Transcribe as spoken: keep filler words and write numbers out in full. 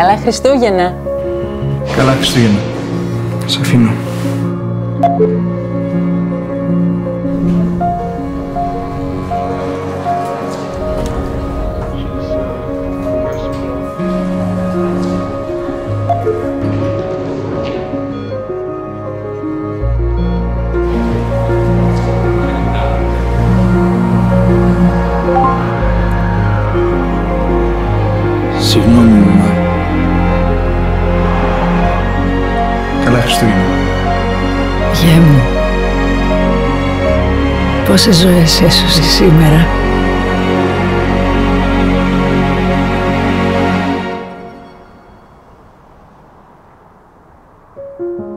Καλά Χριστούγεννα. Καλά Χριστούγεννα. Σ' αφήνω. Συγγνώμη, μαμά. Καλά Χριστούγεννα. Γιέ μου, πόσες ζωές έσωσες σήμερα. Thank you.